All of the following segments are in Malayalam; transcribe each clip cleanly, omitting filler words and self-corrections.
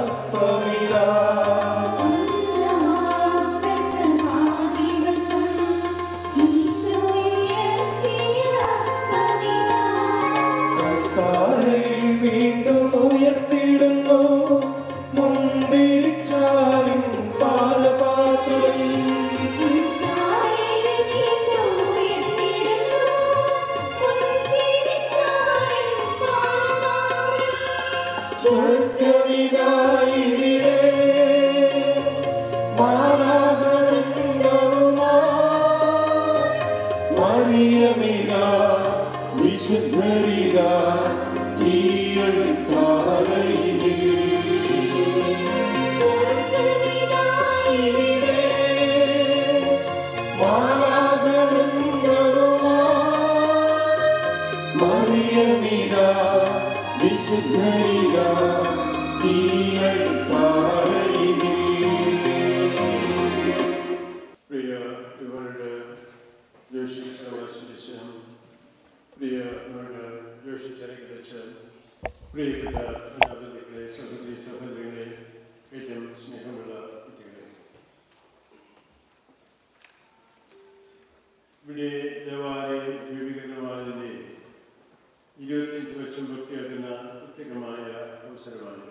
ഇവിടെ ദേവാലയം രൂപീകരണമായതിൻ്റെ 25 വർഷം പൂർത്തിയാക്കുന്ന പ്രത്യേകമായ അവസരമാണിത്.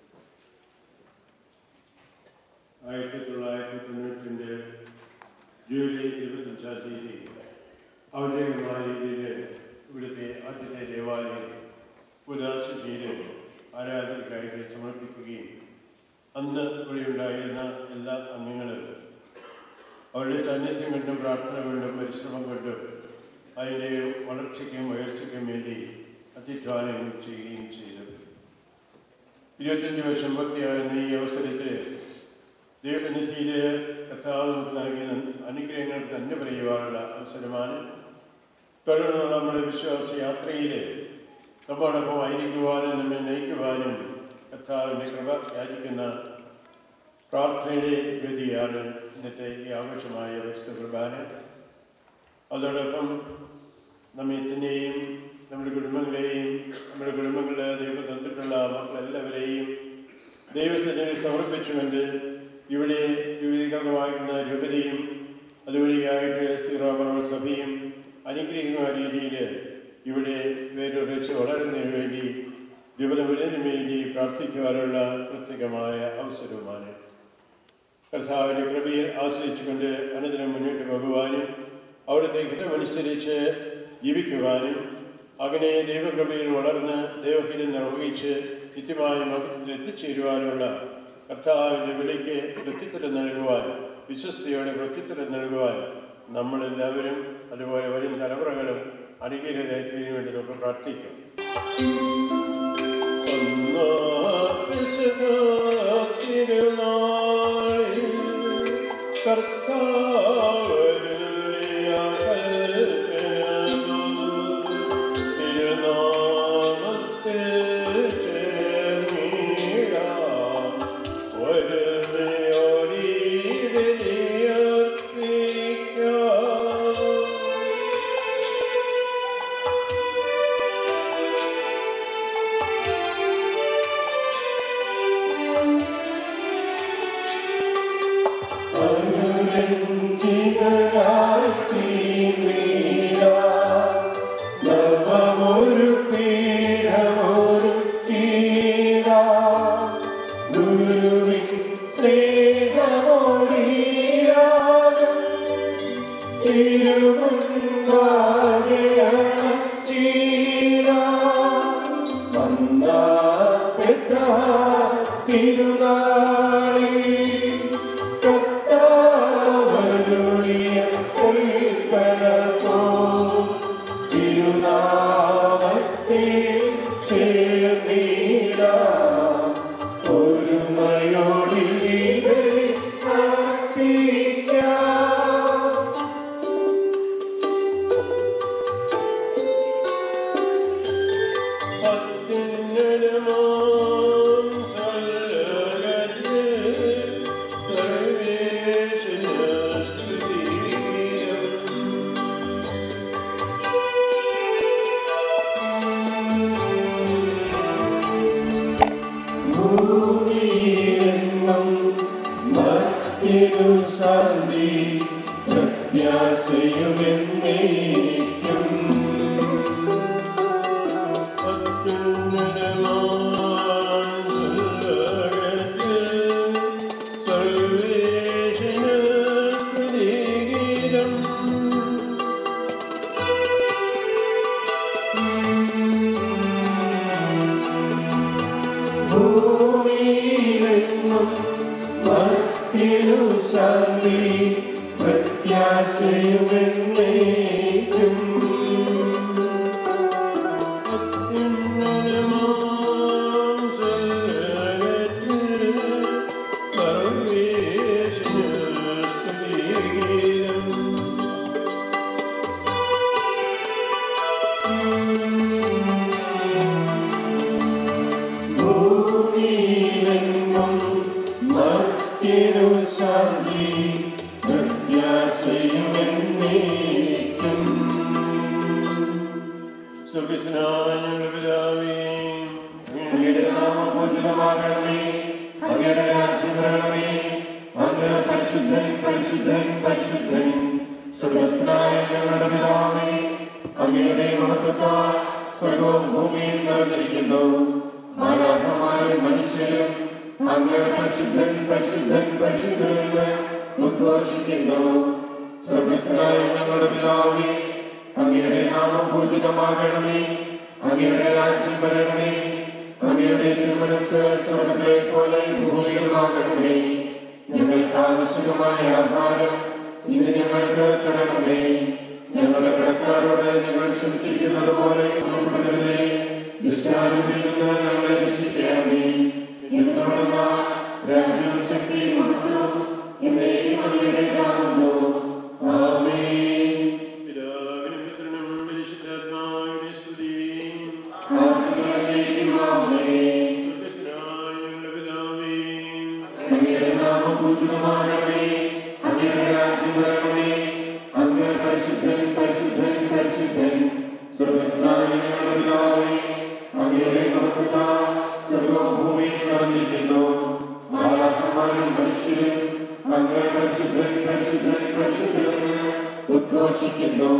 1990 ജൂലൈ 25-ാം തീയതി ഔദ്യോഗികമായ രീതിയിൽ ഇവിടുത്തെ ആദ്യത്തെ ദേവാലയം പുനഃശുദ്ധിയിൽ ആരാധനയ്ക്കായിട്ട് സമർപ്പിക്കുകയും അന്ന് ഇവിടെയുണ്ടായിരുന്ന എല്ലാ അംഗങ്ങളും അവരുടെ സാന്നിധ്യം കൊണ്ടും പ്രാർത്ഥന കൊണ്ടും പരിശ്രമം കൊണ്ടും അതിൻ്റെ വളർച്ചയ്ക്കും ഉയർച്ചയ്ക്കും വേണ്ടി അത്യുദ്ധാനം ചെയ്യുകയും ചെയ്തു. 25 വർഷം പൂർത്തിയാകുന്ന ഈ അവസരത്തിൽ ദൈവസന്നിധിയിൽ കർത്താവ് നമുക്ക് നൽകിയ അനുഗ്രഹങ്ങൾ തന്നെ പറയുവാനുള്ള അവസരമാണ്. തുടർന്ന് നമ്മുടെ വിശ്വാസ യാത്രയിൽ നമ്മോടൊപ്പം ആയിരിക്കുവാനും നമ്മെ നയിക്കുവാനും കർത്താവിൻ്റെ കൃപ യാചിക്കുന്ന പ്രാർത്ഥനയുടെ ഗതിയാണ് ഇന്നത്തെ ഈ ആഘോഷമായ വിശുദ്ധ കുർബാന. അതോടൊപ്പം നമ്മെ തന്നെയും നമ്മുടെ കുടുംബങ്ങളെയും നമ്മുടെ കുടുംബങ്ങളുടെ ദൈവം തന്നിട്ടുള്ള മക്കളെല്ലാവരെയും ദൈവസന്നിധിയിൽ സമർപ്പിച്ചുകൊണ്ട് ഇവിടെ രൂപീകരണമാകുന്ന ജുബിലിയും അതുവഴിയായിട്ട് സീറോ മലബാർ സഭയും അനുഗ്രഹിക്കുന്ന രീതിയിൽ ഇവിടെ വേരൊരുച്ച് വളരുന്നതിന് വേണ്ടി ജുബിലിന് വേണ്ടി പ്രാർത്ഥിക്കുവാനുള്ള പ്രത്യേകമായ അവസരവുമാണ്. കർത്താവിൻ്റെ കൃപയെ ആശ്രയിച്ചുകൊണ്ട് അനുദിനം മുന്നോട്ട് പോകുവാനും അവിടുത്തെ ഹിതമനുസരിച്ച് ജീവിക്കുവാനും അങ്ങനെ ദൈവകൃപയിൽ വളർന്ന് ദൈവഹിതം നിർവഹിച്ച് നിത്യമായ മഹത്വത്തിൽ എത്തിച്ചേരുവാനുള്ള കർത്താവിൻ്റെ വിളിക്ക് പ്രത്യുത്തരം നൽകുവാൻ വിശ്വസ്തയോടെ പ്രത്യുത്തരം നൽകുവാൻ നമ്മളെല്ലാവരും അതുപോലെ വരും തലമുറകളും അനുഗ്രഹത്തിന് വേണ്ടി നമുക്ക് പ്രാർത്ഥിക്കാം. ശാന്തി പ്രത്യാശയുമെന്നേക്കും. ഭൂമിയിലെങ്ങും മർത്യനു ശാന്തി പ്രത്യാശയുമെന്നേക്കും. ഭൂമിയിലെങ്ങും മർത്യനു ശാന്തി പ്രത്യാശയുമെന്നേക്കും. സ്വർഗ്ഗസ്ഥനായ ഞങ്ങളുടെ പിതാവേ, അങ്ങയുടെ നാമം പൂജിതമാകണമേ. അങ്ങയുടെ രാജ്യം വരണമേ. അങ്ങ് പരിശുദ്ധൻ പരിശുദ്ധൻ പരിശുദ്ധൻ. സ്വർഗ്ഗസ്ഥനായ ഞങ്ങളുടെ പിതാവേ, അങ്ങയുടെ മഹത്വത്താൽ സ്വർഗ്ഗവും ഭൂമിയും നിറഞ്ഞിരിക്കുന്നു. മാലാഖമാരും മനുഷ്യരും അങ്ങ് പരിശുദ്ധൻ പരിശുദ്ധൻ പരിശുദ്ധൻ എന്ന് ഉദ്ഘോഷിക്കുന്നു. സ്വർഗ്ഗസ്ഥനായ ഞങ്ങളുടെ പിതാവേ, അങ്ങയുടെ നാമം പൂജിതമാകണമേ. അങ്ങയുടെ രാജ്യം വരണമേ. അങ്ങയുടെ തിരുമനസ്സ് സ്വർഗ്ഗത്തിലെ പോലെ ഭൂമിയിലുമാകണമേ. ഞങ്ങൾക്ക് ആവശ്യമായ ആഹാരം ഇന്ന് ഞങ്ങൾക്ക് തരണമേ. ഞങ്ങളുടെ കടക്കാരോട് ഞങ്ങൾ ക്ഷമിച്ചിരിക്കുന്നത് പോലെ ഉൾപ്പെടുത്തരുതേ. ദുഷ്ടാരൂപിൽ നിന്ന് ഞങ്ങളെ രക്ഷിക്കണമേ. എന്തുകൊണ്ടെന്നാൽ രാജ്യവും ശക്തിയും മഹത്വവും എന്നേക്കും അങ്ങയുടേതാകുന്നു. ആമേൻ. പിതാവിനും പുത്രനും പരിശുദ്ധാത്മാവിനും സ്തുതി. ആമേൻ. ആമേൻ. സ്വർഗ്ഗസ്ഥനായ ഞങ്ങളുടെ പിതാവേ, അങ്ങയുടെ നാമം പൂജിതമാകണമേ. അങ്ങയുടെ രാജ്യം വരണമേ. അങ്ങ് പരിശുദ്ധൻ പരിശുദ്ധൻ പരിശുദ്ധൻ. സ്വർഗ്ഗസ്ഥനായ ഞങ്ങളുടെ പിതാവേ, അങ്ങയുടെ മഹത്വത്താൽ സ്വർഗ്ഗവും ഭൂമിയും നിറഞ്ഞിരിക്കുന്നു. മാലാഖമാരും മനുഷ്യരും അങ്ങ് പരിശുദ്ധൻ പരിശുദ്ധൻ പരിശുദ്ധൻ എന്ന് ഉദ്ഘോഷിക്കുന്നു.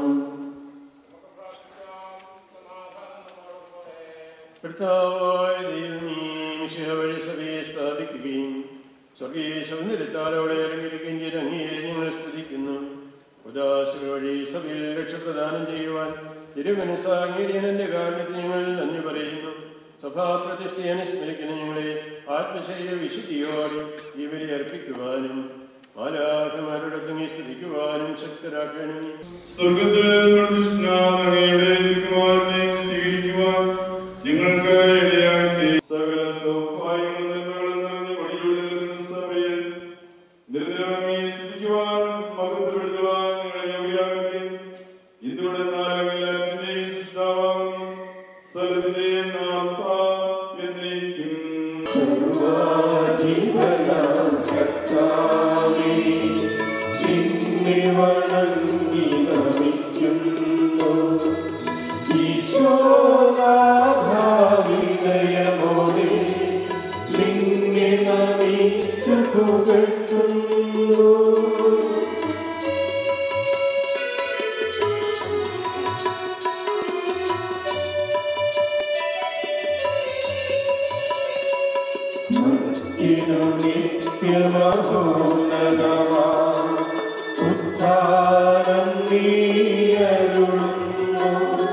കർത്താവായ ദൈവം നീ മിശിഹ വഴി സഭയെ സ്ഥാപിക്കുകയും സ്വർഗീയ സൗന്ദര്യത്താലോടെ അലങ്കരിക്കുകയും ചെയ്ത അങ്ങയെ ഞങ്ങൾ സ്തുതിക്കുന്നു. ഉദാസുകൾ വഴി സഭയിൽ രക്ഷപ്രദാനം ചെയ്യുവാൻ തിരുമനസ്സാങ്ങിയതിന്റെ കാരണത്തിൽ ഞങ്ങൾ നന്ദി പറയുന്നു. സഭാപ്രതിഷ്ഠയെ അനുസ്മരിക്കുന്ന ഞങ്ങളെ ആത്മശരീര വിശുദ്ധിയോടെ ഇവരെ അർപ്പിക്കുവാനും മാലാഖമാരുടെ ഭംഗി സ്തുതിക്കുവാനും ശക്തരാക്കണമേ. സ്വർഗത്തിൽ പ്രതിഷ്ഠാനയുടെ കുമാരനെ സ്വീകരിക്കുവാൻ ഞങ്ങൾക്ക് ഇടയാകട്ടെ. സകല സൗഭാഗ്യങ്ങളും നന്മകളും നിറഞ്ഞ വഴിയിലൂടെ നിൽക്കുന്ന സഭയിൽ നിരന്തരം അങ്ങയെ സ്തുതിക്കുവാൻ മഹത്വപ്പെടുത്തുവാൻ ഞങ്ങളെ യോഗ്യരാകട്ടെ. എന്തുകൊണ്ടെന്നാൽ എല്ലാത്തിന്റെയും സൃഷ്ടാവാകുന്നു. സ്ഥലത്തിന്റെയും നാഥ എന്നേക്കും. സർവാധിപനാം കർത്താവേ, നിന്നെ വണങ്ങി നമിക്കുന്നു. ഈശോനാഭാവിനയമോടെ നിന്നെ നമിച്ചു പുകഴ്ത്തുന്നു. നിത്യമഹോന്നതമാം ഉദ്ധാനം നീയരുളുന്നു.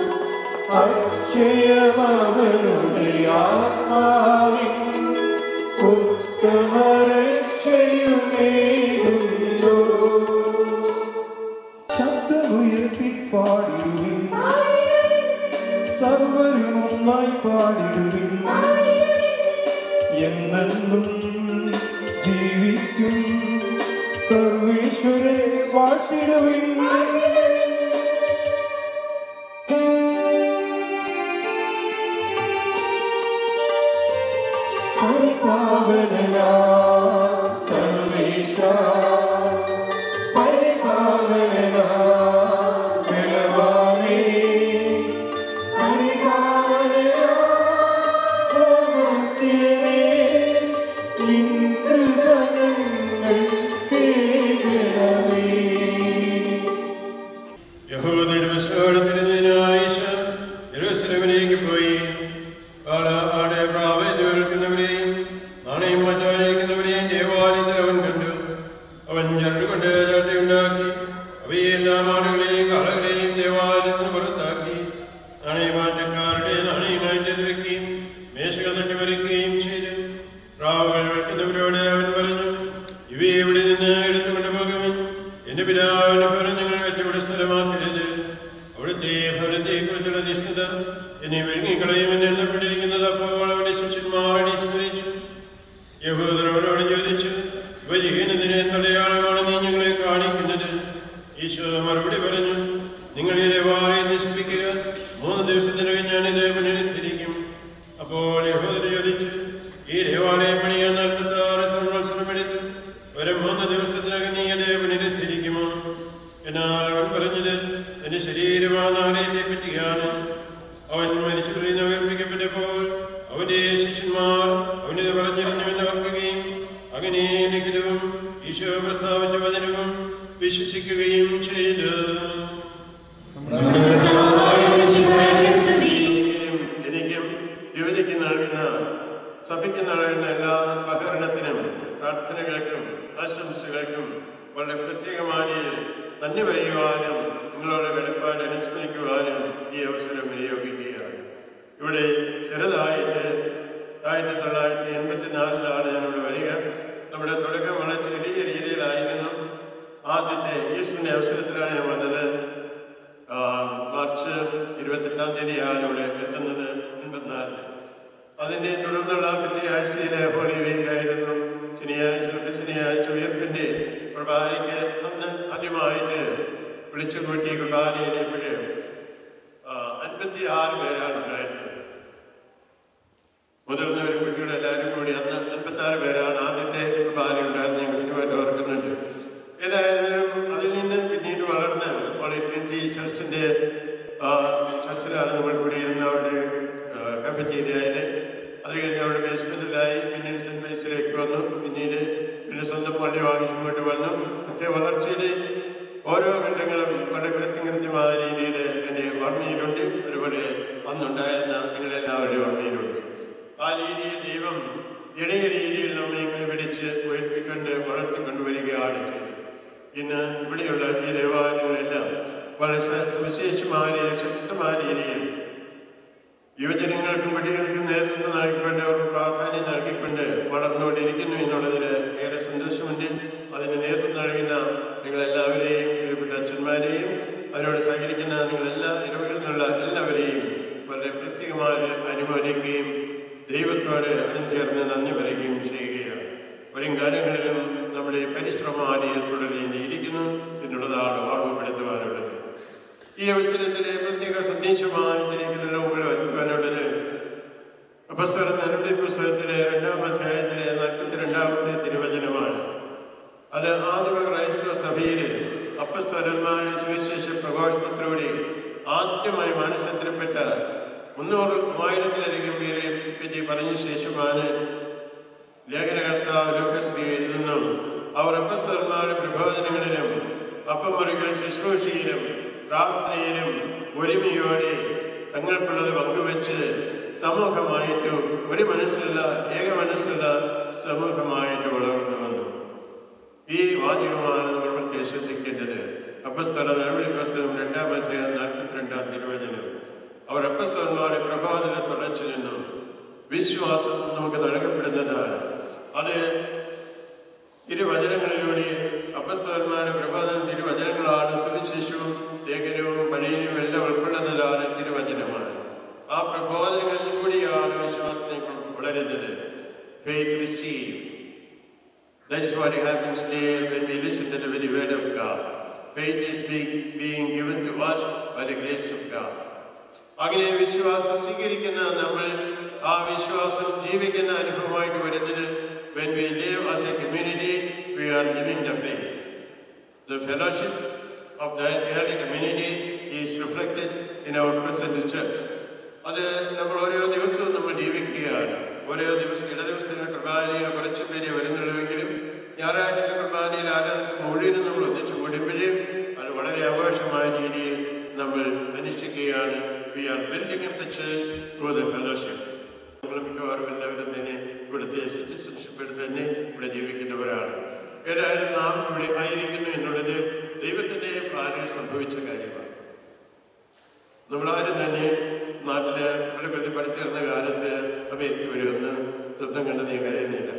അക്ഷയമവനുടെ ആത്മാവിൻ ഉത്തമരക്ഷയുമേകുന്നു. ശബ്ദമുയർത്തി പാടിടുവിൻ, സർവരും ഒന്നായി പാടിടുവിൻ. എന്നെന്നും ജീവിക്കും സർവേശ്വരെ വാഴ്ത്തിടുവിൻ. പരിപാവനനാം സർവേശാ, പരിപാവനനാം ബലവാനേ, പരിപാവനനാം ഭോഗത്തിനേ, നിൻ കൃപ ഞങ്ങൾക്ക് സകലത്തെയും ദേവാലയത്തിൽ അവൻ കണ്ടു. അവൻ ചരടുകൊണ്ട് ചർച്ചയുണ്ടാക്കി അവയെല്ലാം ആടുകളെയും കാളകളെയും ദേവാലയത്തിൽ നിന്ന് പുറത്താക്കി നാണയമാറ്റക്കാരുടെ നാണയങ്ങളെ ചെതിരിക്കുകയും മേശകൾ തട്ടിവരയ്ക്കുകയും ചെയ്തു. പ്രാവുകൾ വെക്കുന്നവരോട് അവൻ പറഞ്ഞു, ഇവയെ ഇവിടെ നിന്ന് എടുത്തുകൊണ്ട് പോകുവിൻ. എന്റെ പിതാവിന്റെ ഭവനം നിങ്ങൾ കച്ചവട സ്ഥലമാക്കരുത്. അവിടുത്തെ ഭവനത്തെക്കുറിച്ചുള്ള നിഷ്ഠത എന്നെ വിഴുങ്ങിക്കളയുമെന്ന് എഴുതപ്പെട്ടിരിക്കുന്നത്. അപ്പോൾ അവന്റെ ശിഷ്യന്മാർ അനുസ്മരിച്ചു യഹൂദരോട് ചോദിച്ചു, ഇവ ചെയ്യുന്നതിന് എന്തടയാളമാണ് നീ ഞങ്ങളെ കാണിക്കുന്നത്? ഈശോ മറുപടി പറഞ്ഞു, നിങ്ങൾ ഈ ദേവാലയം നശിപ്പിക്കുക, 3 ദിവസത്തിനകം ഞാനിത് പുനരുദ്ധരിക്കും. അപ്പോൾ യഹൂദർ ചോദിച്ചു, ഈ ദേവാലയം പണിയാൻ 46 സംവത്സരമെടുത്തു. ഒരു 3 ദിവസത്തിനകം നീ അത് പുനരുദ്ധരിക്കുമോ? എന്നാൽ അവൻ പറഞ്ഞത് എന്റെ ശരീരമായ നാളയത്തെ പറ്റിയാണ്. അവൻ മരിച്ചുകളിൽ നിന്ന് ഉയർപ്പിക്കപ്പെട്ടപ്പോൾ അവന്റെ ശിഷ്യന്മാർ അവനിത് പറഞ്ഞിരുന്നുവെന്ന് ഓർക്കുകയും അങ്ങനെ ലിഖിതവും ഈശോ പ്രസ്താവിച്ച വചനവും വിശ്വസിക്കുകയും ചെയ്തു. എനിക്കും യുവതിക്ക് നൽകുന്ന സഭയ്ക്ക് നൽകുന്ന എല്ലാ സഹകരണത്തിനും പ്രാർത്ഥനകൾക്കും ആശംസകൾക്കും വളരെ പ്രത്യേകമായി തന്നെ പറയുവാനും നിങ്ങളോട് വെളിപ്പാട് അനുസ്മരിക്കുവാനും ഈ അവസരം വിനിയോഗിക്കുകയാണ്. ഇവിടെ ചെറുതായിട്ട് 1984 ഞാനിവിടെ വരിക. നമ്മുടെ തുടക്കം വളരെ ചെറിയ രീതിയിലായിരുന്നു. ആദ്യത്തെ ഈസ്റ്ററിന്റെ അവസരത്തിലാണ് ഞാൻ വന്നത്. മാർച്ച് 28-ാം തീയതിയാണ് ഇവിടെ എത്തുന്നത് 84. അതിൻ്റെ തുടർന്നുള്ള പിറ്റേ ആഴ്ചയിലെ ഹോളി വീക്കായിരുന്നു. ശനിയാഴ്ച ഉയർപ്പിന്റെ കുർബാനയ്ക്ക് അന്ന് ആദ്യമായിട്ട് വിളിച്ചു കൂട്ടി കുർബാനയിലേക്ക് 56 പേരാണ് ഉണ്ടായിരുന്നത്. മുതിർന്നവരും കുട്ടികളും എല്ലാവരും കൂടി അന്ന് 56 പേരാണ് ആദ്യത്തെ കുർബാന ഉണ്ടായിരുന്നത്. ഞാൻ കൃത്യമായിട്ട് ഓർക്കുന്നുണ്ട്. ഏതായാലും അതിൽ നിന്ന് പിന്നീട് വളർന്ന് ട്രിനിറ്റി ചർച്ചിലാണ് നമ്മൾ കൂടിയിരുന്ന അവിടെ കഫറ്റീരിയയിൽ. അത് കഴിഞ്ഞ് അവിടെ ബേസ്മെന്റിലായി. പിന്നീട് സെന്റ് മേഴ്സിലേക്ക് വന്നു. പിന്നെ സ്വന്തം പള്ളി വാങ്ങി ഇങ്ങോട്ട് വന്നു. ഒക്കെ വളർച്ചയിൽ ഓരോ ഘട്ടങ്ങളും വളരെ കൃത്യമായ രീതിയിൽ എൻ്റെ ഓർമ്മയിലുണ്ട്. ഒരുപോലെ അന്നുണ്ടായിരുന്ന നിങ്ങളെല്ലാവരുടെയും ഓർമ്മയിലുണ്ട്. ആ രീതിയിൽ ദൈവം ഇടയ രീതിയിൽ നമ്മെ കൈപിടിച്ച് ഉയർത്തിക്കൊണ്ട് വളർത്തിക്കൊണ്ടുവരികയാണ് ചെയ്തത്. ഇന്ന് ഇവിടെയുള്ള ഈ ദേവാലയങ്ങളെല്ലാം വളരെ സുവിശേഷമായ ശക്തമായ രീതിയിൽ യുവജനങ്ങൾക്കും കുട്ടികൾക്കും നേതൃത്വം നൽകിക്കൊണ്ട് അവർക്ക് പ്രാധാന്യം നൽകിക്കൊണ്ട് വളർന്നുകൊണ്ടിരിക്കുന്നു എന്നുള്ളതിൽ ഏറെ സന്തോഷമുണ്ട്. അതിന് നേതൃത്വം നൽകുന്ന നിങ്ങളെല്ലാവരെയും, പ്രിയപ്പെട്ട അച്ഛന്മാരെയും, അതിനോട് സഹകരിക്കുന്ന നിങ്ങളെല്ലാ ഇടവകളിൽ നിന്നുള്ള എല്ലാവരെയും വളരെ പ്രത്യേകമായി അനുമോദിക്കുകയും ദൈവത്തോട് ചേർന്ന് നന്ദി പറയുകയും ചെയ്യുകയാണ്. വരും കാലങ്ങളിലും നമ്മുടെ പരിശ്രമാദിയിൽ തുടരേണ്ടിയിരിക്കുന്നു എന്നുള്ളതാണ് ഓർമ്മപ്പെടുത്തുവാനുള്ളത്. ഈ അവസരത്തിലെ പ്രത്യേക സന്ദേശമായി എനിക്ക് നല്ല മുമ്പിൽ വയ്ക്കുവാനുള്ളത് അപ്പസ്തലരുടെ പുസ്തകത്തിലെ 2-ാം അധ്യായത്തിലെ 42-ാമത്തെ തിരുവചനമാണ്. അത് ആദിമ ക്രൈസ്തവ സഭയിലെ അപ്പസ്തലന്മാരുടെ സുവിശേഷ പ്രഘോഷണത്തിലൂടെ ആദ്യമായി മാനസാന്തരപ്പെട്ട 300,000-ത്തിലധികം പേരെ പറ്റി പറഞ്ഞ ശേഷമാണ് ലേഖനകർത്താവ് ലൂക്കസ് എഴുതുന്നു. അവർ അപ്പസ്തലന്മാരുടെ പ്രബോധനങ്ങളിലും അപ്പമുറികൾ ശുശ്രൂഷയിലും പ്രാർത്ഥനയിലും ഒരുമയോടെ തങ്ങൾക്കുള്ളത് പങ്കുവെച്ച് സമൂഹമായിട്ട് ഒരു മനസ്സുള്ള ഏക മനസ്സുള്ള സമൂഹമായിട്ട് വളർന്നു വന്നു. ഈ വാചകമാണ് നമ്മൾ പ്രത്യേകം ശ്രദ്ധിക്കേണ്ടത്. അപ്പസ്തലരുടെ പുസ്തകം 2-ാം അധ്യായം 42-ാം തിരുവചനം. അവർ അപ്പസ്തലന്മാരുടെ പ്രബോധനം തുടച്ചു നിന്നു. വിശ്വാസം നമുക്ക് നൽകപ്പെടുന്നതാണ്. അത് തിരുവചനങ്ങളിലൂടെ അപ്പസ്തലന്മാരുടെ പ്രബോധനം തിരുവചനങ്ങളാണ്. സുവിശേഷവും ലേഖനവും പണിയും എല്ലാം ഉൾക്കൊള്ളുന്നതാണ് തിരുവചനമാണ്. ആ പ്രബോധനങ്ങളിൽ കൂടിയാണ് വിശ്വാസത്തെ വളരുന്നത്. Faith receive. That is what happens there when we listen to the very word of God. Faith is being given to us by the grace of God. അങ്ങനെ വിശ്വാസം സ്വീകരിക്കുന്ന നമ്മൾ ആ വിശ്വാസം ജീവിക്കുന്ന അനുഭവമായിട്ട് വരുന്നത് when we live as a community, we are living the faith. The fellowship of the early community is reflected in our present church. അത് നമ്മൾ ഓരോ ദിവസവും നമ്മൾ ജീവിക്കുകയാണ്. ഓരോ ദിവസം ഇട ദിവസത്തിന് കുർബാനയിൽ കുറച്ച് പേര് വരുന്നുള്ളൂവെങ്കിലും ഞായറാഴ്ച കുർബാനയിൽ മുഴുവനും നമ്മൾ ഒന്നിച്ചു കൂടുമ്പോഴും അത് വളരെ ആഘോഷമായ രീതിയിൽ നമ്മൾ അനുഷ്ഠിക്കുകയാണ്. We are building up the church through the fellowship. നമ്മൾ മിക്കവാറും എല്ലാവരും തന്നെ ഇവിടുത്തെ സിറ്റിസൺഷിപ്പ് തന്നെ ഇവിടെ ജീവിക്കുന്നവരാണ്. ഏതായാലും നാം ഇവിടെ ആയിരിക്കുന്നു എന്നുള്ളത് ദൈവത്തിൻ്റെ പ്ലാനിൽ സംഭവിച്ച കാര്യമാണ്. നമ്മളാരും തന്നെ നാട്ടില് വെളുപ്പത്തിൽ പഠിച്ചിരുന്ന കാലത്ത് അമേരിക്ക വരുമെന്ന് സ്വപ്നം കണ്ടത് ഞാൻ കരുതുന്നില്ല.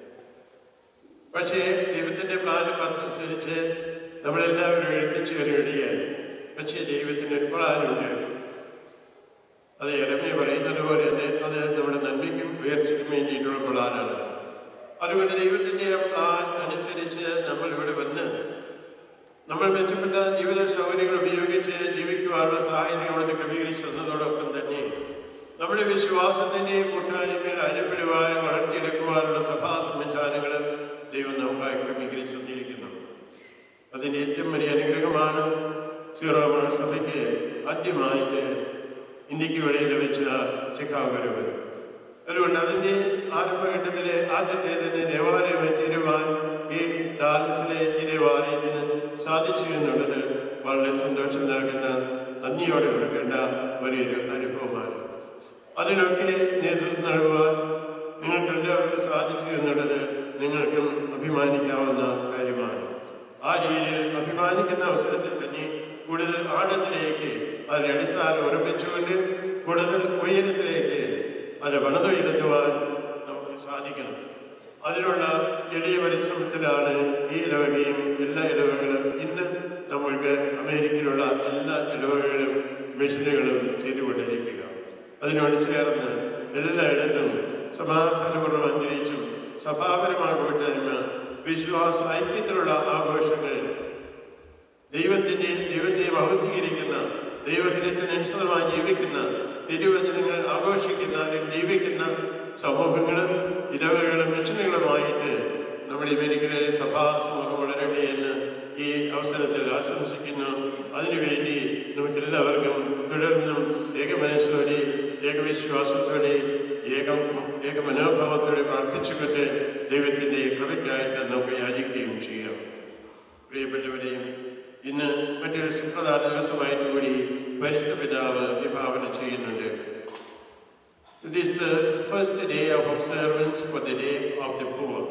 പക്ഷേ ദൈവത്തിൻ്റെ പ്ലാന് അനുസരിച്ച് നമ്മളെല്ലാവരും എഴുതിച്ചു വരികയായി. പക്ഷേ ദൈവത്തിന് ഒരു പ്ലാനുണ്ട്. അത് യെരമ്യ പറയുന്നത് പോലെ അത് നമ്മുടെ നന്മയ്ക്കും ഉയർച്ചയ്ക്കും വേണ്ടിയിട്ടുള്ള പ്ലാനാണ്. അതുകൊണ്ട് ദൈവത്തിൻ്റെ ആ പ്ലാൻ അനുസരിച്ച് നമ്മൾ ഇവിടെ വന്ന് നമ്മൾ മെച്ചപ്പെട്ട ജീവിത സൗകര്യങ്ങൾ ഉപയോഗിച്ച് ജീവിക്കുവാനുള്ള സാഹചര്യം അവിടുത്തെ ക്രമീകരിച്ചു തന്നതോടൊപ്പം തന്നെ നമ്മുടെ വിശ്വാസത്തിൻ്റെ കൂട്ടായ്മയിൽ അരിപ്പെടുവാനും വളർത്തിയെടുക്കുവാനുള്ള സഭാ സംവിധാനങ്ങൾ ദൈവം നമുക്കായി ക്രമീകരിച്ചു തന്നിരിക്കുന്നു. അതിൻ്റെ ഏറ്റവും വലിയ അനുഗ്രഹമാണ് സീറോ മലബാർ സഭയ്ക്ക് ആദ്യമായിട്ട് ഇന്ത്യക്ക് വെളിയിൽ ലഭിച്ച ചിക്കാഗോ രൂപത. അതുകൊണ്ട് അതിൻ്റെ ആരംഭഘട്ടത്തിലെ ആദ്യത്തെ തന്നെ ദേവാലയമായി തീരുവാൻ ഈ ഡാലസിലെ ഈ ദേവാലയത്തിന് സാധിച്ചു എന്നുള്ളത് വളരെ സന്തോഷം നൽകുന്ന, നന്ദിയോടെ ഓർക്കേണ്ട വലിയൊരു അനുഭവമാണ്. അതിനൊക്കെ നേതൃത്വം നൽകുവാൻ നിങ്ങൾക്കെല്ലാവർക്കും സാധിച്ചു എന്നുള്ളത് നിങ്ങൾക്കും അഭിമാനിക്കാവുന്ന കാര്യമാണ്. ആ രീതിയിൽ അഭിമാനിക്കുന്ന അവസരത്തിൽ തന്നെ കൂടുതൽ ആഴത്തിലേക്ക് അതിൻ്റെ അടിസ്ഥാനം ഉറപ്പിച്ചുകൊണ്ട് കൂടുതൽ ഉയരത്തിലേക്ക് അത് പണിതുയർത്തുവാൻ നമുക്ക് സാധിക്കണം. അതിനുള്ള എളിയ പരിശ്രമത്തിലാണ് ഈ ഇടവകയും എല്ലാ ഇടവകളും ഇന്ന് നമ്മൾക്ക് അമേരിക്കയിലുള്ള എല്ലാ ഇടവകളും മിഷനുകളും ചെയ്തുകൊണ്ടിരിക്കുക. അതിനോട് ചേർന്ന് എല്ലായിടത്തും സമാധാനപൂർണ്ണം അന്തരീക്ഷം, സഭാപരമായ കൂട്ടായ്മ, വിശ്വാസ ഐക്യത്തിലുള്ള ആഘോഷങ്ങൾ, ദൈവത്തെ മഹത്വീകരിക്കുന്ന, ദൈവഹിതത്തിനനുസൃതമായി ജീവിക്കുന്ന, തിരുവചനങ്ങൾ ആഘോഷിക്കുന്ന, ജീവിക്കുന്ന സമൂഹങ്ങളും ഇടവകളും മിഷനുകളുമായിട്ട് നമ്മുടെ അമേരിക്കയിലെ സഭാ സമൂഹം വളരട്ടെ എന്ന് ഈ അവസരത്തിൽ ആശംസിക്കുന്നു. അതിനുവേണ്ടി നമുക്കെല്ലാവർക്കും തുടർന്നും ഏകമനസ്സോടെ, ഏകവിശ്വാസത്തോടെ, ഏക മനോഭാവത്തോടെ പ്രാർത്ഥിച്ചുകൊണ്ട് ദൈവത്തിൻ്റെ കൃപയ്ക്കായിട്ട് നമുക്ക് യാചിക്കുകയും ചെയ്യാം. പ്രിയപ്പെട്ടവരെയും ഇന്ന് മറ്റൊരു സുപ്രധാന ദിവസമായിട്ട് കൂടി പരിശുദ്ധ പിതാവ് വിഭാവന ചെയ്യുന്നുണ്ട്. It is the first day of observance for the day of the poor.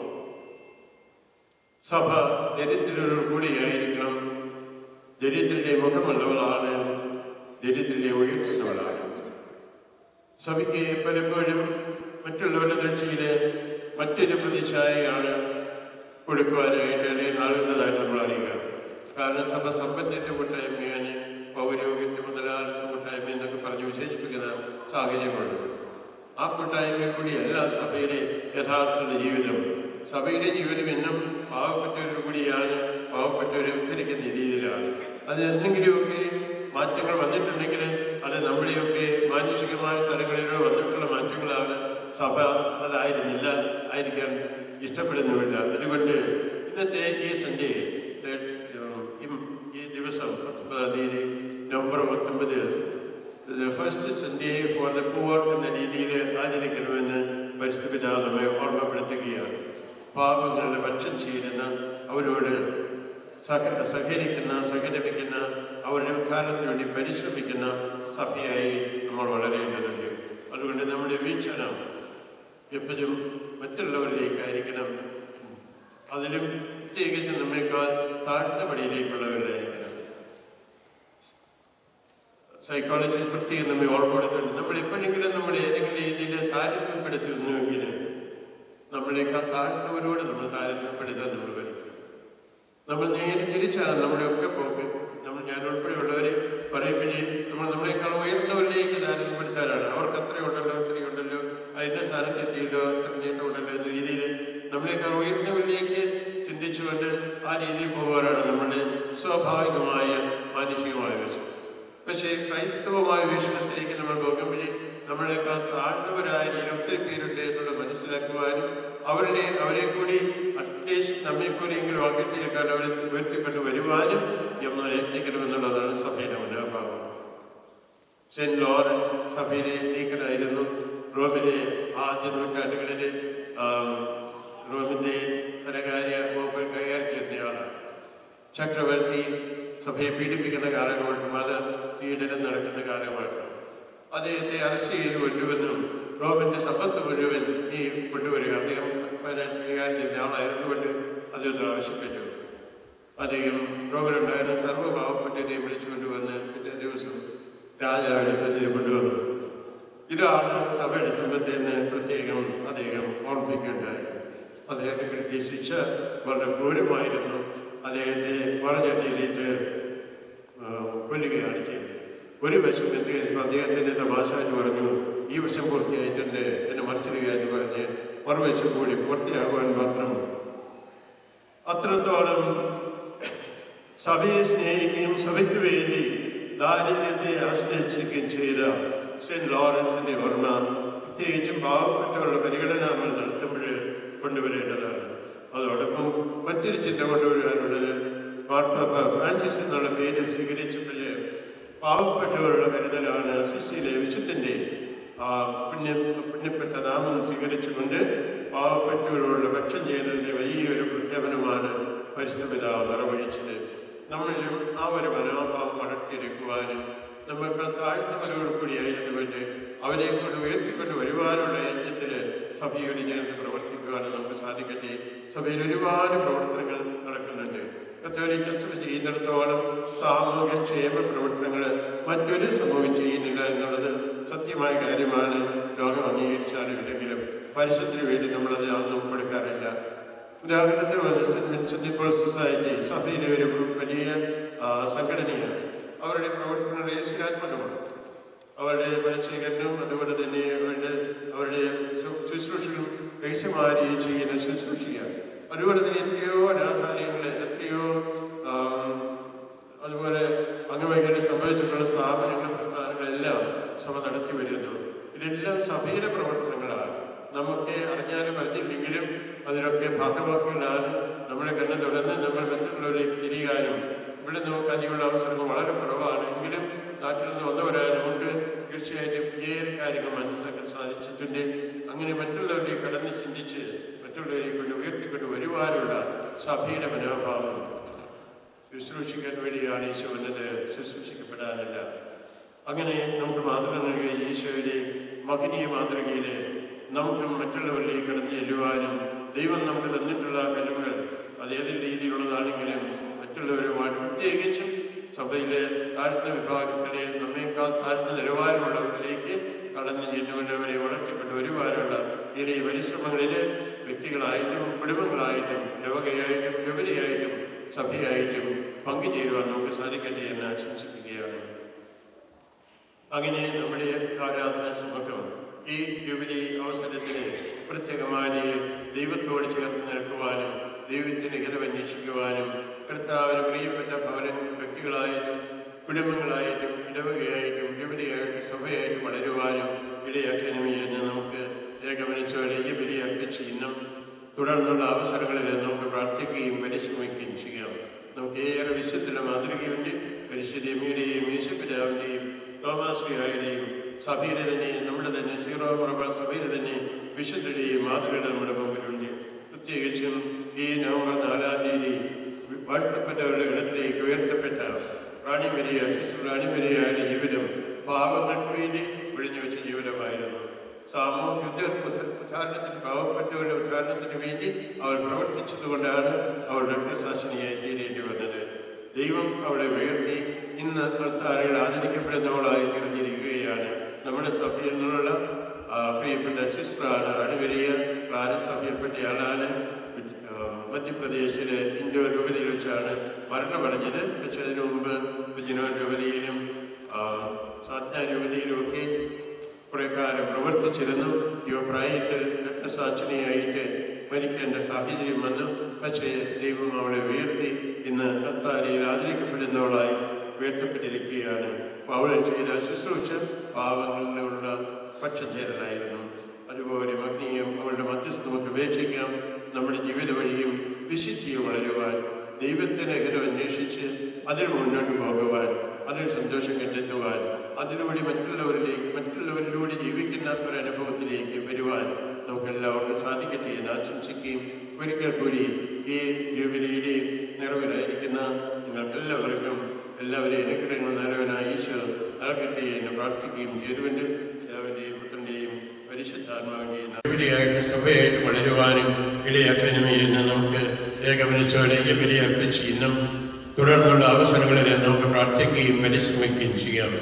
സഭ ദരിദ്രരോട് കൂടിയായിരിക്കണം. ദരിദ്രരുടെ മുഖമുള്ളവളാണ്, ദരിദ്രരെ ഉയർത്തുന്നവളാണ്. സഭയ്ക്ക് പലപ്പോഴും മറ്റുള്ളവരുടെ ദൃഷ്ടിയിൽ മറ്റൊരു പ്രതിച്ഛായയാണ് കൊടുക്കുവാനായിട്ട് അല്ലെങ്കിൽ നൽകുന്നതായിട്ട് നമ്മൾ അറിയുക. കാരണം സഭ സമ്പത്തിൻ്റെ കൂട്ടായ്മയാണ്, പൗരോഹിത്യ മുതലാളിത്ത കൂട്ടായ്മ എന്നൊക്കെ പറഞ്ഞ് വിശേഷിപ്പിക്കുന്ന സാഹചര്യമുണ്ട്. ആ കൂട്ടായ്മയിൽ കൂടിയല്ല സഭയിലെ യഥാർത്ഥ ജീവിതം. സഭയിലെ ജീവിതം ഇന്നും പാവപ്പെട്ടവരുടെ കൂടിയാണ്, പാവപ്പെട്ടവരെ ഉദ്ധരിക്കുന്ന രീതിയിലാണ്. അതിനെന്തെങ്കിലുമൊക്കെ മാറ്റങ്ങൾ വന്നിട്ടുണ്ടെങ്കിൽ അത് നമ്മുടെയൊക്കെ മാനുഷികമായ തലങ്ങളിലോ വന്നിട്ടുള്ള മാറ്റങ്ങളാണ്. സഭ അതായിരുന്നില്ല, ആയിരിക്കാൻ ഇഷ്ടപ്പെടുന്നുമില്ല. അതുകൊണ്ട് ഇന്നത്തെ ഈ സൺഡേ, ഈ ദിവസം 19 തീയതി November 19, first Sunday for the poor എന്ന രീതിയിൽ ആചരിക്കണമെന്ന് പരിശുദ്ധ പിതാവ് നമ്മെ ഓർമ്മപ്പെടുത്തുകയാണ്. പാപങ്ങളുടെ പക്ഷം ചേരുന്ന, അവരോട് സഹകരിക്കുന്ന, സഹകരിപ്പിക്കുന്ന, അവരുടെ ഉദ്ധാരണത്തിന് വേണ്ടി പരിശ്രമിക്കുന്ന സഭയായി നമ്മൾ വളരേണ്ടതുണ്ട്. അതുകൊണ്ട് നമ്മുടെ വീക്ഷണം എപ്പോഴും മറ്റുള്ളവരിലേക്കായിരിക്കണം. അതിലും പ്രത്യേകിച്ച് നമ്മേക്കാൾ താഴ്ന്ന പടിയിലേക്കുള്ളവരിലായിരിക്കണം. സൈക്കോളജിസ്റ്റ് പ്രത്യേകം നമ്മെ ഓർമ്മപ്പെടുത്തുന്നുണ്ട്. നമ്മൾ എപ്പോഴെങ്കിലും നമ്മൾ ഏതെങ്കിലും രീതിയിൽ താരതമ്യപ്പെടുത്തുന്നുവെങ്കിൽ നമ്മളെക്കാൾ താഴ്ന്നവരോട് നമ്മൾ താരതമ്യപ്പെടുത്താൻ നമ്മൾ വരും. നമ്മൾ നേരെ തിരിച്ചാണ് നമ്മുടെയൊക്കെ പോക്ക്. ഞാൻ ഉൾപ്പെടെയുള്ളവരെ പറയുമ്പോഴേ നമ്മളെക്കാൾ ഉയർന്നവരിലേക്ക് താരതമ്യപ്പെടുത്താനാണ്. അവർക്ക് അത്രയുണ്ടല്ലോ, ഇത്രയുണ്ടല്ലോ, അതിൻ്റെ സ്ഥാനത്തെത്തിയല്ലോ, അത്ര നേട്ടമുണ്ടല്ലോ എന്ന രീതിയിൽ നമ്മളെക്കാൾ ഉയർന്നവരിലേക്ക് ചിന്തിച്ചുകൊണ്ട് ആ രീതിയിൽ പോകാനാണ് നമ്മുടെ സ്വാഭാവികമായ മാനുഷികമായ വീക്ഷണം. പക്ഷേ ക്രൈസ്തവമായ വീക്ഷണത്തിലേക്ക് നമ്മൾ പോകുമ്പോഴേ നമ്മളെക്കാൾ താഴ്ന്നവരായ ഒത്തിരി പേരുണ്ട് എന്നുള്ളത് മനസ്സിലാക്കുവാനും അവരെ കൂടി അറ്റ്ലീസ്റ്റ് നമ്മെക്കൂടിയെങ്കിലും അകറ്റിയെടുക്കാൻ അവരെ ഉയർത്തിക്കൊണ്ട് വരുവാനും നമ്മൾ യത്നിക്കണമെന്നുള്ളതാണ് സഭയുടെ മനോഭാവം. സെന്റ് ലോറൻസ് സഭയിലെ ഡീക്കനായിരുന്നു. റോമിലെ ആദ്യ നൂറ്റാണ്ടുകളിൽ റോമിന്റെ ധനകാര്യ വകുപ്പ് കൈകാര്യം ചെയ്യുന്നയാളാണ്. ചക്രവർത്തി സഭയെ പീഡിപ്പിക്കുന്ന കാലഘട്ടം, അത് പീഡനം നടക്കുന്ന കാലഘട്ടം. അദ്ദേഹത്തെ അറസ്റ്റ് ചെയ്ത് കൊണ്ടുവന്നും റോമിന്റെ സമ്പത്ത് മുഴുവൻ ഈ കൊണ്ടുവരിക. അദ്ദേഹം ഫൈനാൻസ് കൈകാര്യം ചെയ്യുന്ന ആളായിരുന്നുകൊണ്ട് അദ്ദേഹം ആവശ്യപ്പെട്ടു. അദ്ദേഹം പ്രോഗ്രാമുണ്ടായിരുന്ന സർവ്വ പാവപ്പെട്ടവരെയും വിളിച്ചുകൊണ്ടുവന്ന് പിറ്റേ ദിവസം രാജാവിന്റെ സജ്ജയിൽ കൊണ്ടുവന്നു. ഇതാണ് സഭയുടെ സമ്പത്തിൽ നിന്ന് പ്രത്യേകം അദ്ദേഹം ഓർമ്മിപ്പിക്കുകയുണ്ടായി. അദ്ദേഹത്തെ കിട്ടിയ ശിക്ഷ വളരെ ക്രൂരമായിരുന്നു. അദ്ദേഹത്തെ വളരെയധികമായിട്ട് കൊല്ലുകയാണ് ചെയ്തത്. ഒരു വശം എന്ത് കഴിഞ്ഞപ്പോൾ അദ്ദേഹത്തിൻ്റെ തമാശായിട്ട് പറഞ്ഞു, ഈ വശം പൂർത്തിയായിട്ടുണ്ട്, എന്നെ മറിച്ചിടുകയെന്ന് പറഞ്ഞ് മറുവശം കൂടി പൂർത്തിയാകുവാൻ മാത്രം. അത്രത്തോളം സഭയെ സ്നേഹിക്കുകയും സഭയ്ക്ക് വേണ്ടി ദാരിദ്ര്യത്തെ ആശ്രയിച്ചിരിക്കുകയും ചെയ്ത സെന്റ് ലോറൻസിന്റെ ഓർമ്മ പ്രത്യേകിച്ചും പാവപ്പെട്ടവരുടെ പരിഗണന നമ്മൾ നടത്തുമ്പോൾ കൊണ്ടുവരേണ്ടതാണ്. അതോടൊപ്പം മറ്റൊരു ചിന്ത കൊണ്ടുവരാനുള്ളത്, മാർപ്പാപ്പ ഫ്രാൻസിസ് എന്നുള്ള പേര് സ്വീകരിച്ചപ്പോൾ പാവപ്പെട്ടവരുടെ കരുതലാണ്. അസിസിയിലെ വിശുദ്ധന്റെ പുണ്യപ്പെട്ട നാമം സ്വീകരിച്ചുകൊണ്ട് പാവപ്പെട്ടവരോടുള്ള പക്ഷം ചെയ്തതിന്റെ വലിയൊരു പ്രഖ്യാപനമാണ് പരിശുദ്ധ പിതാവ് നിർവഹിച്ചത്. നമ്മളിലും ആ ഒരു മനോഭാവം വളർത്തിയെടുക്കുവാനും നമുക്ക് താഴ്ന്നവരോട് കൂടിയായിരുന്നുകൊണ്ട് അവരെ കൊണ്ട് ഉയർത്തിക്കൊണ്ട് വരുവാനുള്ള യജ്ഞത്തിൽ സഭയോട് ചേർന്ന് പ്രവർത്തിക്കുവാനും നമുക്ക് സാധിക്കട്ടെ. സഭയിൽ ഒരുപാട് പ്രവർത്തനങ്ങൾ നടക്കുന്നുണ്ട്. കത്തോലിക്ക സഭ ചെയ്യുന്നിടത്തോളം സാമൂഹ്യ ക്ഷേമ പ്രവർത്തനങ്ങൾ മറ്റൊരു സമൂഹം ചെയ്യുന്നില്ല എന്നുള്ളത് സത്യമായ കാര്യമാണ്. ലോകം അംഗീകരിച്ചാലും ഇല്ലെങ്കിലും പരിശുദ്ധിന് വേണ്ടി നമ്മളത് ഒന്നും കൊടുക്കാറില്ല. ഉദാഹരണത്തിന് സെന്റ് പോൾ സൊസൈറ്റി സഭയിലെ ഒരു വലിയ സംഘടനയാണ്. അവരുടെ പ്രവർത്തനം രഹസ്യാത്മകമാണ്. അവരുടെ പരിശീലനവും അതുപോലെ തന്നെ അവരുടെ ശുശ്രൂഷകളും രഹസ്യമായ ചെയ്യുന്ന ശുശ്രൂഷയാണ്. അതുപോലെ തന്നെ എത്രയോ അനാഥാലയങ്ങൾ, എത്രയോ അതുപോലെ അംഗവൈകല്യം സംഭവിച്ചിട്ടുള്ള സ്ഥാപനങ്ങളും പ്രസ്ഥാനങ്ങളെല്ലാം സഭ നടത്തി വരുന്നു. ഇതെല്ലാം സഭയുടെ പ്രവർത്തനങ്ങളാണ്. നമുക്ക് അറിഞ്ഞാലും അറിഞ്ഞില്ലെങ്കിലും അതിലൊക്കെ ഭാഗമാക്കികളാണ്. നമ്മുടെ കണ്ണ് തുടർന്ന് നമ്മൾ മറ്റുള്ളവരിലേക്ക് തിരിയാനും ഇവിടെ നമുക്ക് അതിനുള്ള അവസരങ്ങൾ വളരെ കുറവാണ്. എങ്കിലും നാട്ടിൽ നിന്ന് വന്നവരാണ് നമുക്ക് തീർച്ചയായിട്ടും ഏറെ കാര്യങ്ങൾ മനസ്സിലാക്കാൻ സാധിച്ചിട്ടുണ്ട്. അങ്ങനെ മറ്റുള്ളവരിലേക്ക് കടന്ന് ചിന്തിച്ച് മറ്റുള്ളവരെ കൊണ്ട് ഉയർത്തിക്കൊണ്ട് വരുവാനുള്ള സഭയുടെ മനോഭാവം ശുശ്രൂഷിക്കാൻ വേണ്ടിയാണ് ഈശോ വന്നത്, ശുശ്രൂഷിക്കപ്പെടാനല്ല. അങ്ങനെ നമുക്ക് മാതൃക നൽകിയ ഈശോയുടെ മഹനീയ മാതൃകയിൽ നമുക്കും മറ്റുള്ളവരിലേക്ക് കടന്നു ചെല്ലുവാനും ദൈവം നമുക്ക് തന്നിട്ടുള്ള കഴിവുകൾ അത് ഏത് രീതിയിലുള്ളതാണെങ്കിലും മറ്റുള്ളവരുമായിട്ട് പ്രത്യേകിച്ചും സഭയിലെ താഴ്ന്ന വിഭാഗത്തിലെ നമ്മേക്കാൾ താഴ്ന്ന നിലവാരമുള്ളവരിലേക്ക് കടന്നു ചെല്ലുന്നവരെ വളർത്തിക്കൊണ്ട് വരുവാനുള്ള ഈ പരിശ്രമങ്ങളിൽ വ്യക്തികളായിട്ടും കുടുംബങ്ങളായിട്ടും രോഗയായിട്ടും ജുബിലിയായിട്ടും സഭയായിട്ടും പങ്കുചേരുവാൻ നമുക്ക് സാധിക്കട്ടെ എന്ന് ആശംസിക്കുകയാണ്. അങ്ങനെ നമ്മുടെ ആരാധനാ സമൂഹം ഈ ജുബിലി അവസരത്തിൽ പ്രത്യേകമായി ദൈവത്തോട് ചേർന്ന് നിൽക്കുവാനും ദൈവത്തിന്റെ ഹിതമന്വേഷിക്കുവാനും കർത്താവിന് പ്രിയപ്പെട്ട വ്യക്തികളായിട്ടും കുടുംബങ്ങളായിട്ടും ഇടവകയായിട്ടും ജുബിലിയായിട്ടും സഭയായിട്ടും വളരുവാനും ഇടയാക്കണമേ എന്ന് നമുക്ക് ഏകമനസ്സോടെ ഈ ബലി അർപ്പിച്ച് ഇന്നും തുടർന്നുള്ള അവസരങ്ങളിൽ നമുക്ക് പ്രാർത്ഥിക്കുകയും പരിശ്രമിക്കുകയും ചെയ്യാം. നമുക്ക് ഏറെ വിശുദ്ധ മാതൃകയുണ്ട്. പരിശുദ്ധമ്മയുടെയും യേശുപിതാവിന്റെയും തോമാശ്രീഹായുടെയും സഭയിലെ തന്നെ നമ്മുടെ തന്നെ സീറോ മലബാർ സഭയിലെ തന്നെ വിശുദ്ധരുടെയും മാതൃകകൾ നമ്മുടെ മുമ്പിലുണ്ട്. പ്രത്യേകിച്ചും ഈ നവംബർ 4-ാം തീയതി വാഴ്ത്തപ്പെട്ടവരുടെ ഗണത്തിലേക്ക് ഉയർത്തപ്പെട്ട റാണിമരിയ സിസ്റ്റർ റാണിമരിയയുടെ ജീവിതം പാവങ്ങൾക്ക് വേണ്ടി ഒഴിഞ്ഞു വെച്ച ജീവിതമായിരുന്നു. സാമൂഹ്യ ഉദ്ധാരണത്തിന് പാവപ്പെട്ടവരുടെ ഉദ്ധാരണത്തിന് വേണ്ടി അവൾ പ്രവർത്തിച്ചതുകൊണ്ടാണ് അവൾ രക്തസാക്ഷിനിയായി തീരേണ്ടി വന്നത്. ദൈവം അവളെ ഉയർത്തി ഇന്ന് അൾത്താരകൾ ആദരിക്കപ്പെടുന്നവളായി തീർന്നിരിക്കുകയാണ്. നമ്മുടെ സഭയിൽ നിന്നുള്ള പ്രിയപ്പെട്ട സിസ്റ്ററാണ് റാണിമരിയ. സഭയിൽപ്പെട്ടയാളാണ്. മധ്യപ്രദേശിലെ ഇൻഡോർ ജുബിലിയിൽ വെച്ചാണ് മരണമടഞ്ഞത്. പക്ഷെ അതിനു മുമ്പ് ബിജിനോർ ജുബിലിയിലും സാധ്ന ജുബിലിയിലും ഒക്കെ കുറെ കാലം പ്രവർത്തിച്ചിരുന്നു. യുവപ്രായത്തിൽ രക്തസാക്ഷിനിയായിട്ട് മരിക്കേണ്ട സാഹചര്യം വന്നു. പക്ഷേ ദൈവം അവളെ ഉയർത്തി ഇന്ന് അൾത്താരയിൽ ആദരിക്കപ്പെടുന്നവളായി ഉയർത്തപ്പെട്ടിരിക്കുകയാണ്. അവൾ ചെയ്ത ശുശ്രൂഷ പാവങ്ങളിലുള്ള പക്ഷം ചേരലായിരുന്നു. അതുപോലെ മഗ്നിയും അവളുടെ മധ്യസ്ഥ നമുക്ക് ഉപേക്ഷിക്കാം. നമ്മുടെ ജീവിത വഴിയും വിശുദ്ധിയും വളരുവാൻ, ദൈവത്തിന്റെ ഹിതം അന്വേഷിച്ച് അതിൽ മുന്നോട്ട് പോകുവാൻ, അതിൽ സന്തോഷം കണ്ടെത്തുവാൻ, അതിലൂടെ മറ്റുള്ളവരിലൂടെ ജീവിക്കുന്ന ഒരു അനുഭവത്തിലേക്ക് വരുവാൻ നമുക്കെല്ലാവർക്കും സാധിക്കട്ടെ എന്ന് ആശംസിക്കുകയും ഒരിക്കൽ കൂടി ഈ ജൂബിലിയുടെ നിറവിലായിരിക്കുന്ന നിങ്ങൾക്കെല്ലാവർക്കും എല്ലാവരെയും അനുഗ്രഹങ്ങൾ നൽകുവാനായി ഈശോ നൽകട്ടെ എന്ന് പ്രാർത്ഥിക്കുകയും ചെയ്തുകൊണ്ട് എല്ലാവരുടെയും പുത്രന്റെയും പരിശുദ്ധാത്മാവിന്റെ സഭയായിട്ട് വളരുവാനും ഇളയ അക്കാദമിയിൽ നിന്ന് നമുക്ക് ഏകമനസ്സോടെ ഈ ബലി അർപ്പിച്ച് ഇന്നും തുടർന്നുള്ള അവസരങ്ങളിൽ നമുക്ക് പ്രാർത്ഥിക്കുകയും പരിശ്രമിക്കുകയും ചെയ്യാം.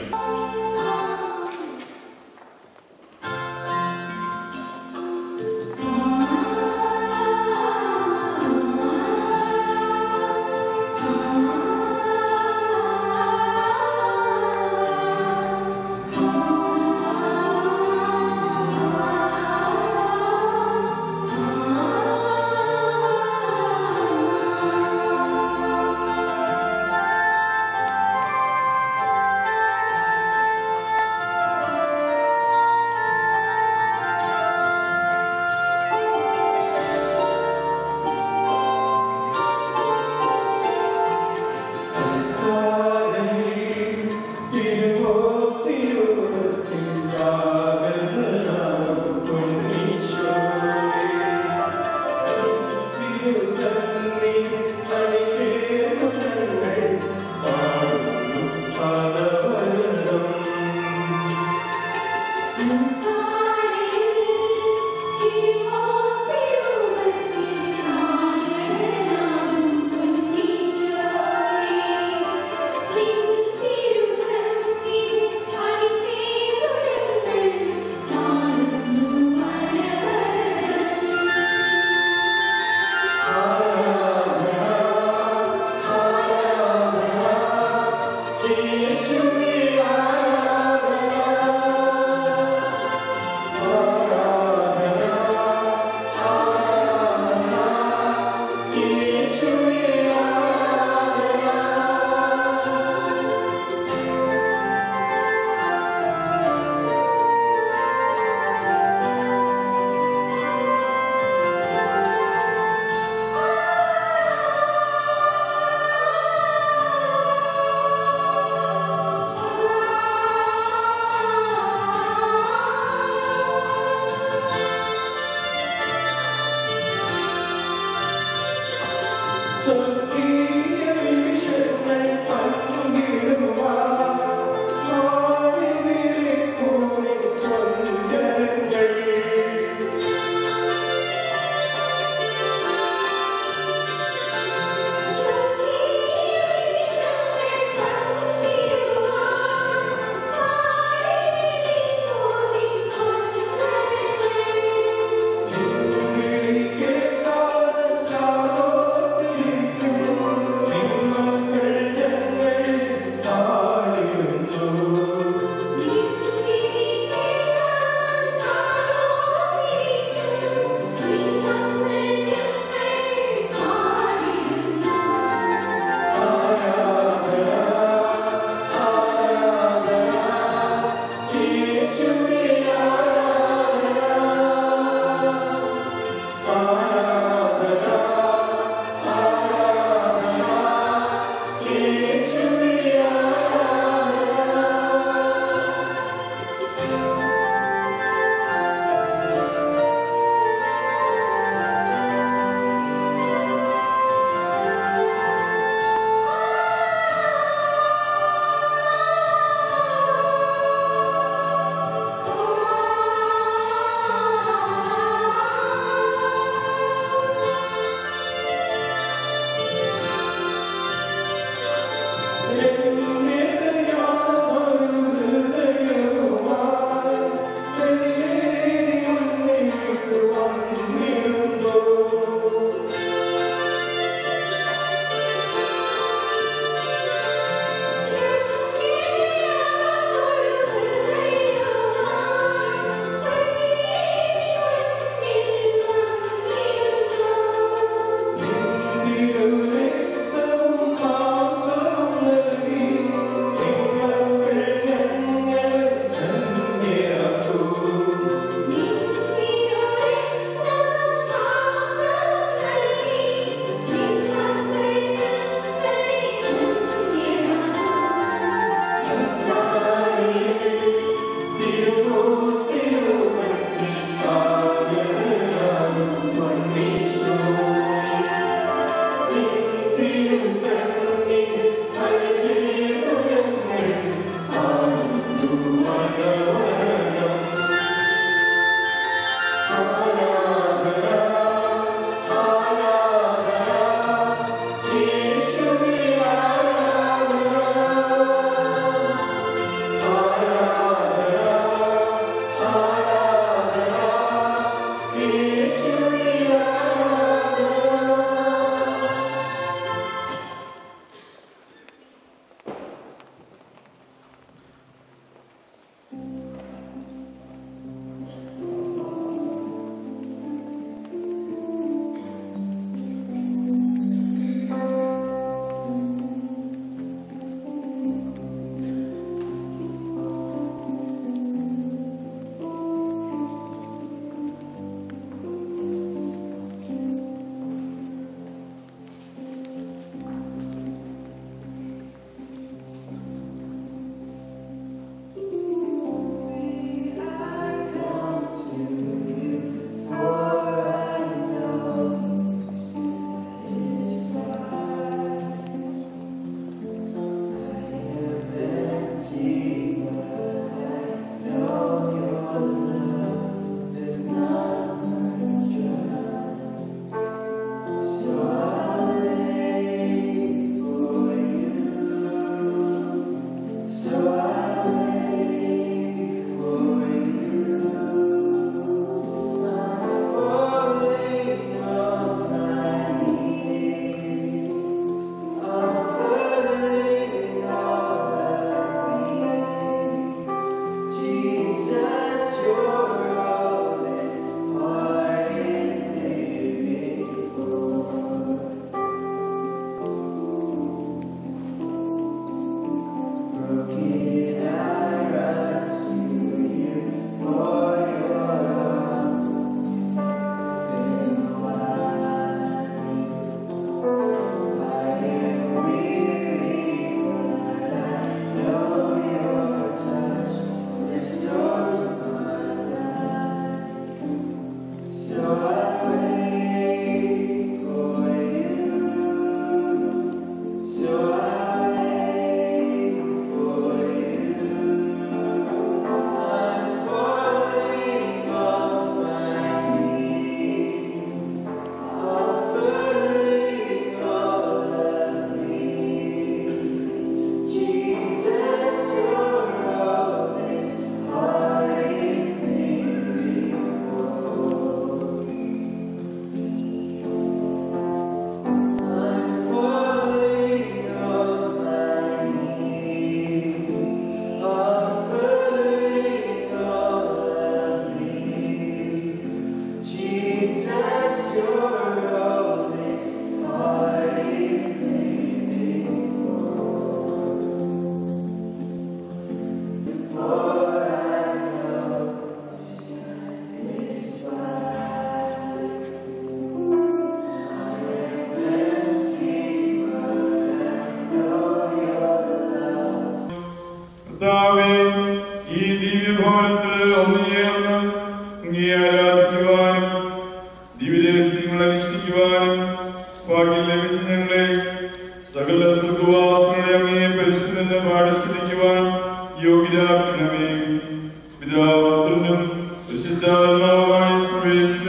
ലഭിച്ച ഞങ്ങളെ സകല സുഖവാസങ്ങളുടെ അങ്ങേ പരിശുദ്ധന്റെ പാഠസ്ഥിതിക്കുവാൻ യോഗ്യരാക്കണമേ. പിതാവും പുത്രനും പരിശുദ്ധാത്മാവുമായ സർവേശ്വരനും